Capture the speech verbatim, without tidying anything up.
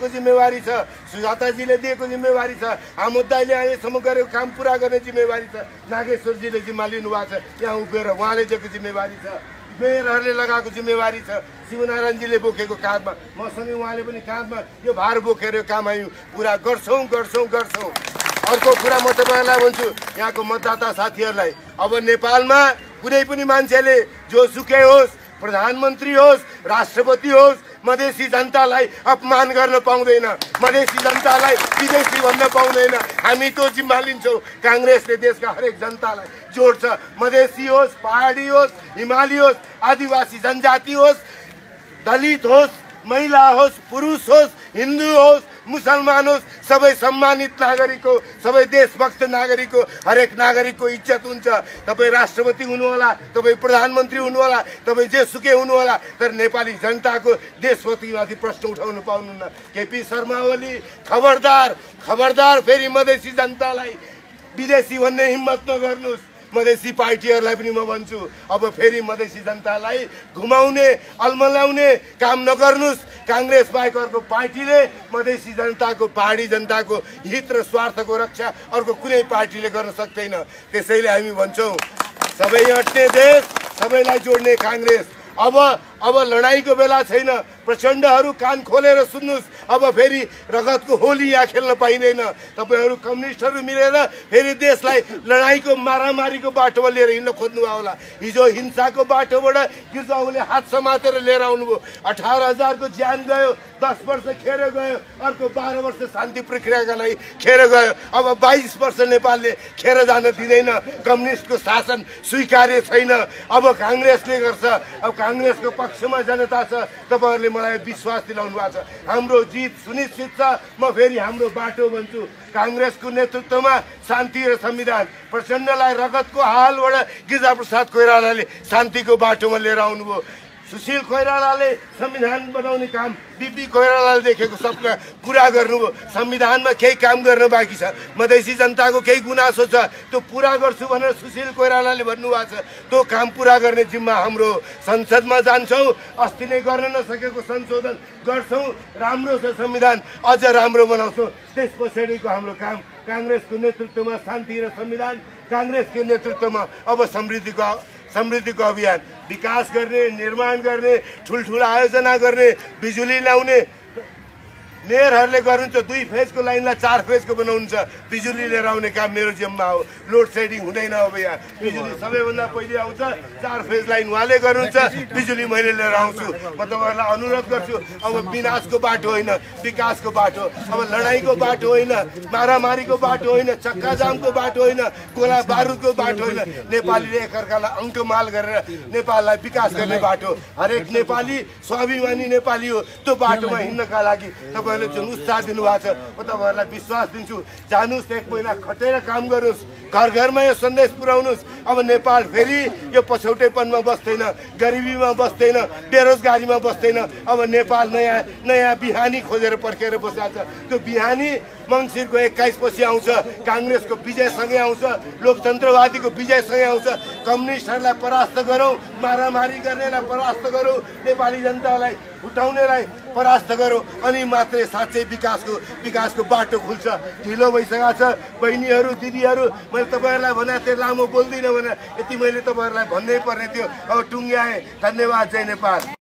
दिएको जिम्मेवारी छ, सुजाताजीले दिएको जिम्मेवारी छ, आमोद दाइले अहिलेसम्म गरेको काम पुरा गर्ने जिम्मेवारी छ, नागेश्वरजीले जिम्मा लिनु भएको छ, यहाँ उभिएर उहाँले दिएको जिम्मेवारी छ, मेयरहरूले लगाएको जिम्मेवारी छ, शिवनारायणजीले बोकेको काँधमा, मसँगै उहाँले पनि काँधमा यो भार बोकेर यो काम हामी पुरा गर्छौँ गर्छौँ गर्छौँ। अर्को कुरा म तपाईँहरूलाई भन्छु, यहाँको मतदाता साथीहरूलाई, अब नेपालमा कुनै पनि मान्छेले जोसुकै होस्, प्रधानमन्त्री होस्, राष्ट्रपति होस्, मधेसी जनतालाई अपमान गर्न पाउँदैन, मधेसी जनतालाई विदेशी भन्न पाउँदैन। हामी त्यो जिम्मा लिन्छौँ। काङ्ग्रेसले देशका हरेक जनतालाई जोड्छ, मधेसी होस्, पहाडी होस्, हिमाली होस्, आदिवासी जनजाति होस्, दलित होस्, महिला होस्, पुरुष होस्, हिन्दू होस्, मुसलमान होस्, सबै सम्मानित नागरिक हो, सबै देशभक्त नागरिक हो। हरेक नागरिकको इज्जत हुन्छ। तपाईँ राष्ट्रपति हुनुहोला, तपाईँ प्रधानमन्त्री हुनुहोला, तपाईँ जेसुकै हुनुहोला, तर नेपाली जनताको देशभक्तिमाथि प्रश्न उठाउनु पाउनुहुन्न। केपी शर्मा ओली खबरदार, खबरदार, फेरि मधेसी जनतालाई विदेशी भन्ने हिम्मत नगर्नुहोस्। मधेसी पार्टीहरूलाई पनि म भन्छु, अब फेरि मधेसी जनतालाई घुमाउने अल्मल्याउने काम नगर्नुहोस्। काङ्ग्रेस बाहेक अर्को पार्टीले मधेसी जनताको, पहाडी जनताको हित र स्वार्थको रक्षा अर्को कुनै पार्टीले गर्न सक्दैन। त्यसैले हामी भन्छौँ, सबै अट्ने देश, सबैलाई जोड्ने काङ्ग्रेस। अब अब लडाइँको बेला छैन। प्रचण्डहरू कान खोलेर सुन्नुहोस्, अब फेरि रगतको होली यहाँ खेल्न पाइँदैन। तपाईँहरू कम्युनिस्टहरू मिलेर फेरि देशलाई लडाइँको मारामारीको बाटोमा लिएर हिँड्न खोज्नुभयो होला। हिजो हिंसाको बाटोबाट गिर्जाहरूले हात समातेर लिएर आउनुभयो। अठार हजारको ज्यान गयो, दस वर्ष खेर गयो, अर्को बाह्र वर्ष शान्ति प्रक्रियाका लागि खेर गयो। अब बाइस वर्ष नेपालले खेर जान दिँदैन। कम्युनिस्टको शासन स्वीकार्य छैन। अब काङ्ग्रेसले गर्छ। अब काङ्ग्रेसको पक्षमा जनता छ। तपाईँहरूले मलाई विश्वास दिलाउनु भएको छ। हाम्रो जित सुनिश्चित छ। म फेरि हाम्रो बाटो भन्छु। काङ्ग्रेसको नेतृत्वमा शान्ति र संविधान। प्रचण्डलाई रगतको हालबाट गिरिजाप्रसाद कोइरालाले शान्तिको बाटोमा लिएर आउनुभयो। सुशील कोइरालाले संविधान बनाउने काम बिपी कोइरालाले देखेको सपना पुरा गर्नुभयो। संविधानमा केही काम गर्न बाँकी छ। मधेसी जनताको केही गुनासो छ, त्यो पुरा गर्छु भनेर सुशील कोइरालाले भन्नुभएको छ। त्यो काम पुरा गर्ने जिम्मा हाम्रो। संसदमा जान्छौँ, अस्ति नै गर्न नसकेको संशोधन गर्छौँ। राम्रो छ संविधान, अझ राम्रो बनाउँछौँ। त्यस पछाडिको हाम्रो काम काङ्ग्रेसको नेतृत्वमा शान्ति र संविधान, काङ्ग्रेसको नेतृत्वमा अब समृद्धिको समृद्धिको अभियान, विकास गर्ने, निर्माण गर्ने, ठुल्ठुला आयोजना गर्ने, बिजुली ल्याउने। मेयरहरूले गर्नुहुन्छ दुई फेजको लाइनलाई चार फेजको बनाउनुहुन्छ। बिजुली लिएर आउने काम मेरो जिम्मा हो। लोड सेडिङ हुँदैन। अब यहाँ बिजुली सबैभन्दा पहिले आउँछ। चार फेज लाइन उहाँले गर्नुहुन्छ, बिजुली मैले लिएर आउँछु। म तपाईँहरूलाई अनुरोध गर्छु, अब विनाशको बाटो होइन, विकासको बाटो। अब लडाइँको बाटो होइन, मारामारीको बाटो होइन, चक्काजामको बाटो होइन, गोला बारुदको बाटो होइन। नेपालीले एकअर्कालाई अङ्कमाल गरेर नेपाललाई विकास गर्ने बाटो। हरेक नेपाली स्वाभिमानी नेपाली हो। त्यो बाटोमा हिँड्नका लागि तपाईँ जुन उत्साह दिनुभएको छ, म तपाईँहरूलाई विश्वास दिन्छु। जानुहोस्, एक महिना खटेर काम गर्नुहोस्, घर घरमा यो सन्देश पुर्याउनुहोस्। अब नेपाल फेरि यो पछौटेपनमा बस्दैन, गरिबीमा बस्दैन, बेरोजगारीमा बस्दैन। अब नेपाल नयाँ नयाँ बिहानी खोजेर पर्खेर बसेको छ। त्यो बिहानी मङ्सिरको एक्काइस पछि आउँछ। काङ्ग्रेसको विजयसँगै आउँछ, लोकतन्त्रवादीको विजयसँगै आउँछ। कम्युनिस्टहरूलाई परास्त गरौँ, मारामारी गर्नेलाई परास्त गरौँ, नेपाली जनतालाई उठाउनेलाई परास्त गरौँ, अनि मात्रै साँच्चै विकासको विकासको बाटो खुल्छ। ढिलो भइसकेको छ। बहिनीहरू, दिदीहरू, मैले तपाईँहरूलाई भने त्यो लामो बोल्दिनँ भने यति मैले तपाईँहरूलाई भन्नै पर्ने थियो। अब टुङ्ग्याएँ। धन्यवाद। जय नेपाल।